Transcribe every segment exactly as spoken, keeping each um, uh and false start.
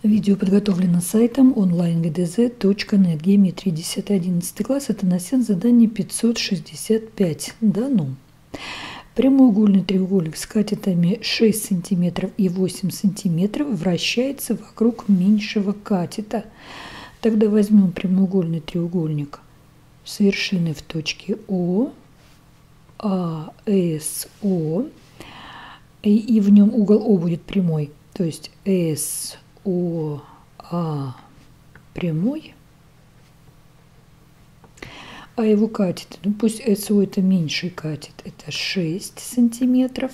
Видео подготовлено сайтом онлайн вэ дэ зэ точка нет. Геометрия десятый одиннадцатый класс. Это на сен задание пятьсот шестьдесят пять. Дано. Прямоугольный треугольник с катетами шесть сантиметров и восемь сантиметров вращается вокруг меньшего катета. Тогда возьмем прямоугольный треугольник с вершины в точке О, А, С, О, и, и в нем угол О будет прямой, то есть С, О, А прямой, а его катет, ну пусть эс о это меньший катет, это шесть сантиметров,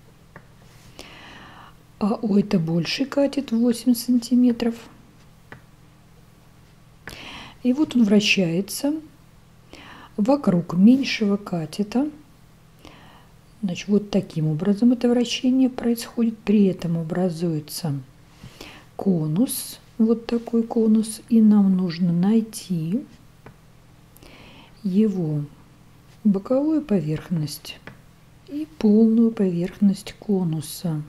а О это больший катет, восемь сантиметров. И вот он вращается вокруг меньшего катета. Значит, вот таким образом это вращение происходит. При этом образуется конус, вот такой конус, и нам нужно найти его боковую поверхность и полную поверхность конуса.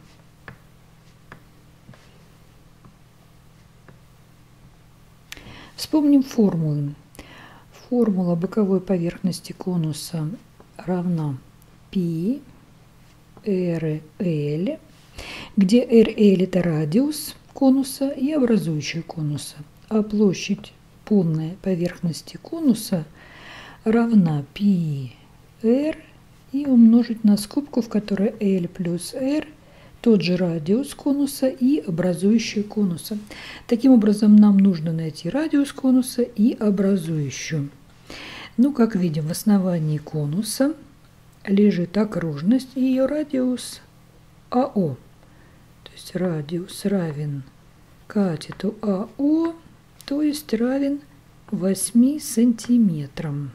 Вспомним формулы. Формула боковой поверхности конуса равна π эр эл, где эр эл это радиус конуса и образующий конуса, а площадь полной поверхности конуса равна πr и умножить на скобку, в которой L плюс R тот же радиус конуса и образующий конуса. Таким образом, нам нужно найти радиус конуса и образующую. Ну, как видим, в основании конуса лежит окружность и ее радиус АО. То есть радиус равен катету АО, то есть равен восьми сантиметрам.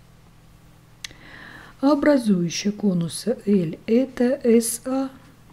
А образующая конуса L это эс а.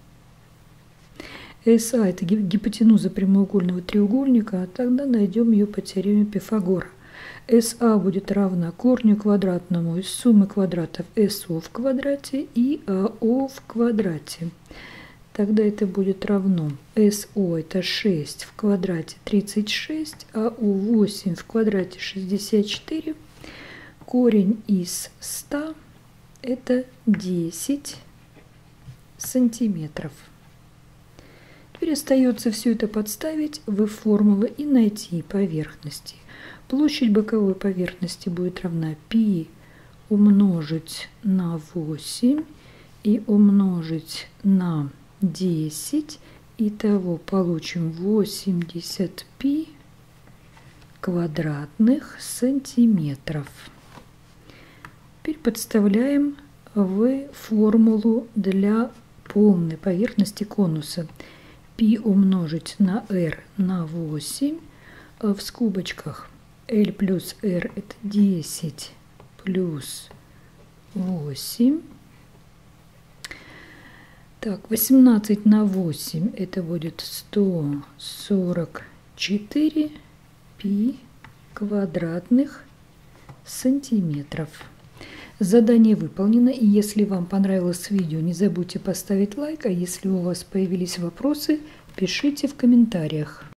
эс а это гипотенуза прямоугольного треугольника, а тогда найдем ее по теореме Пифагора. эс а будет равна корню квадратному из суммы квадратов эс о в квадрате и а о в квадрате. Тогда это будет равно эс о это шесть в квадрате тридцать шесть, а о восемь в квадрате шестьдесят четыре. Корень из ста это десять сантиметров. Теперь остается все это подставить в формулы и найти поверхности. Площадь боковой поверхности будет равна π умножить на восемь и умножить на десять. Итого получим восемьдесят π квадратных сантиметров. Теперь подставляем в формулу для полной поверхности конуса. π умножить на r на восемь, а в скобочках L плюс R это десять плюс восемь. Так, восемнадцать на восемь это будет сто сорок четыре π квадратных сантиметров. Задание выполнено, и если вам понравилось видео, не забудьте поставить лайк, а если у вас появились вопросы, пишите в комментариях.